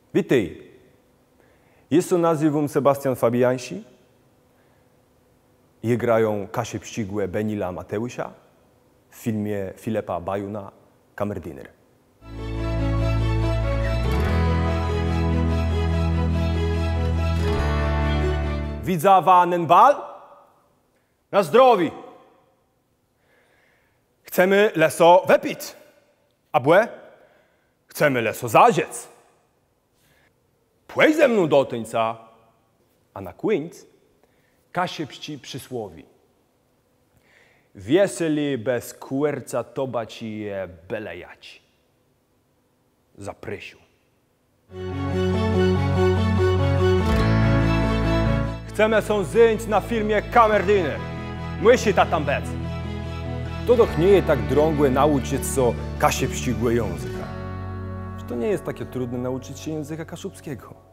Witaj. Jestem nazywam Sebastian Fabiansi i grają Kasię Pścigłę Benila Mateusza w filmie Filipa Bajuna Kammerdiener. Widzawanen bal? Na zdrowi! Chcemy leso wypić, a błe? Chcemy leso zadziec. Płej ze mną do tyńca, a na koniec Kasie Pści przysłowi. Wieseli bez kuerca toba ci je belejać. Zaprysiu. Chcemy są zyńć na filmie Kammerdiener. Musi ta tam bec. To doch nie jest tak drągłe nauczyć co Kasie Pścigłe języka. To nie jest takie trudne nauczyć się języka kaszubskiego.